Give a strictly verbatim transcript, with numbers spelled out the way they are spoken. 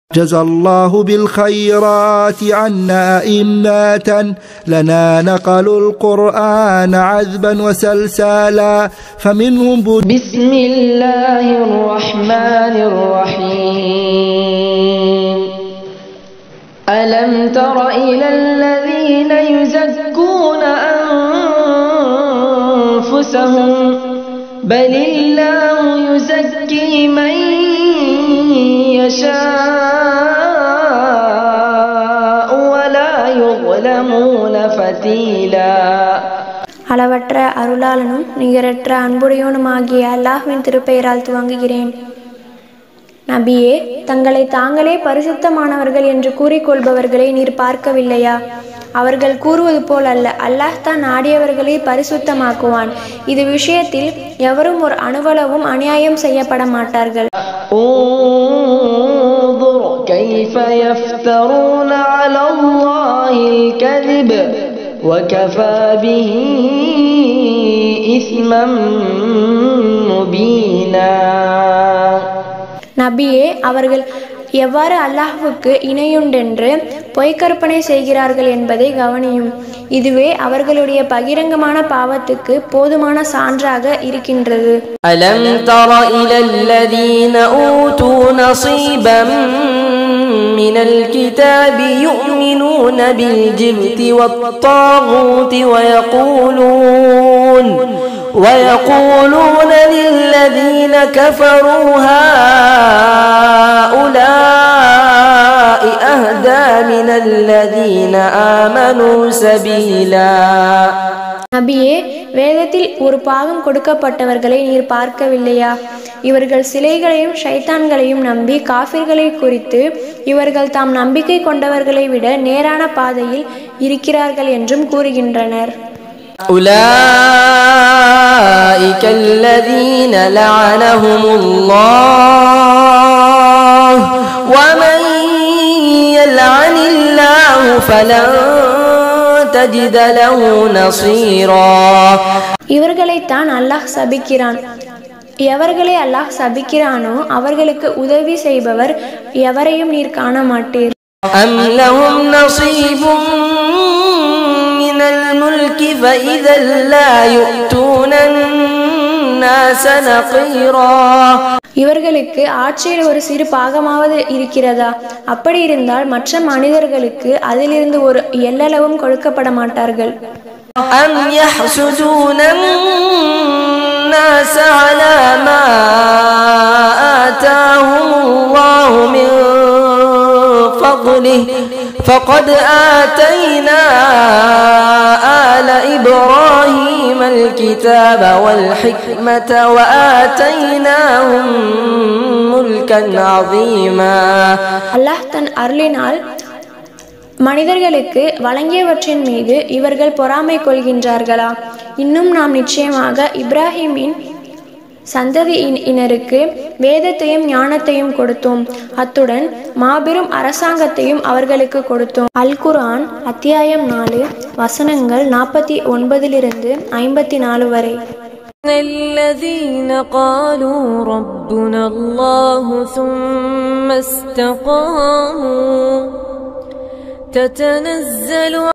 جزى الله بالخيرات عنا أئمة لنا نقلوا القرآن عذبا وسلسالا فمنهم بسم الله الرحمن الرحيم ألم تر إلى الذين يزكون أنفسهم بل الله يزكي من يشاء ولا يظلمون فتيلا. அளவற்ற அருளாளனும் நிகரற்ற அன்புடையோனுமாகிய அல்லாஹ்வின் திருப்பெயரால் துவங்குகிறேன். நபியே, தங்களை தாங்களே பரிசுத்தமானவர்கள் என்று கூறிக்கொள்பவர்களை நீர் பார்க்கவில்லையா? அவர்கள் கூறுவது போல் அல்ல, அல்லாஹ் தான் நாடியவர்களை பரிசுத்தமாக்குவான். இது விஷயத்தில் எவரும் ஒரு அணுவளவும் அநியாயம் செய்யப்பட மாட்டார்கள். كيف يفترون على الله الكذب وكفى به إثما مبينا. நபியே, அவர்கள் எவ்வாறு அல்லாஹ்வுக்கு இணையுண்டென்று பொய்க்கற்பனை செய்கிறார்கள் என்பதை கவனியும். இதுவே அவர்களுடைய பகிரங்கமான பாவத்துக்கு போதுமான சான்றாக இருக்கின்றது. அலம் தர இலல்லதீன ஊது நஸீபம் மினல் கிதாபி யுமினூன பில் ஜிப்தி வத்தாகூதி வயகூலூன் ويقولون للذين كفروا هؤلاء أهدى من الذين آمنوا سبيلا. நபியே, வேதத்தில் ஒரு பாகம் கொடுக்கப்பட்டவர்களை நீர் பார்க்கவில்லையா? இவர்கள் சிலைகளையும் ஷைத்தான்களையும் நம்பி காஃபிர்களை குறித்து இவர்கள் தாம் நம்பிக்கை கொண்டவர்களை விட நேரான பாதையில் இருக்கிறார்கள் என்றும் கூறுகின்றனர். أولئك الذين لعنهم الله ومن يلعن الله فلن تجد له نصيرا. இவர்களைத்தான் அல்லாஹ் சபிக்கிறான். எவர்களை அல்லாஹ் சபிக்கிறானோ அவர்களுக்கு உதவி செய்பவர் எவரையும் நீர் காண மாட்டீர். أم لهم نصيب من الملك فإذا لا يؤتون الناس نقيرا. இவர்களுக்கு ஆட்சியில் ஒரு சிறு பாகமாவது இருக்கிறதா? அப்படி இருந்தால் மற்ற மனிதர்களுக்கு அதிலிருந்து ஒரு எல்லளவும் கொடுக்கப்பட மாட்டார்கள். أم يحسدون الناس على ما آتاهم الله من فضله فقد آتينا آل إبراهيم الكتاب والحكمة وآتيناهم ملكا عظيما. அல்லாஹ் தன் அருளினால் மனிதர்களுக்கு வழங்கியவற்றின் மீது இவர்கள் பொறாமை கொள்கின்றார்களா? இன்னும் நாம் நிச்சயமாக இப்ராஹிமின் சந்ததியினருக்கு வேதத்தையும் ஞானத்தையும் கொடுத்தோம். அத்துடன் மாபெரும் அரசாங்கத்தையும் அவர்களுக்கு கொடுத்தோம். அல் குர்ஆன் அத்தியாயம் நாலு வசனங்கள் நாற்பத்தி ஒன்பதிலிருந்து ஐம்பத்தி நாலு வரை. الذين قالوا ربنا الله ثم استقاموا تتنزل